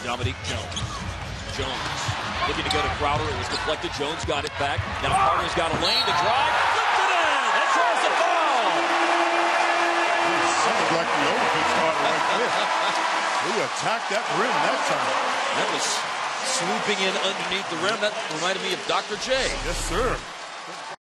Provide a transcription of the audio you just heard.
Dominique Jones. Jones looking to go to Crowder. It was deflected. Jones got it back. Now Carter's got a lane to drive. Flipped it in and draws the foul. Sounded like the overhit started right there. He attacked that rim that time. That was swooping in underneath the rim. That reminded me of Dr. J. Yes, sir.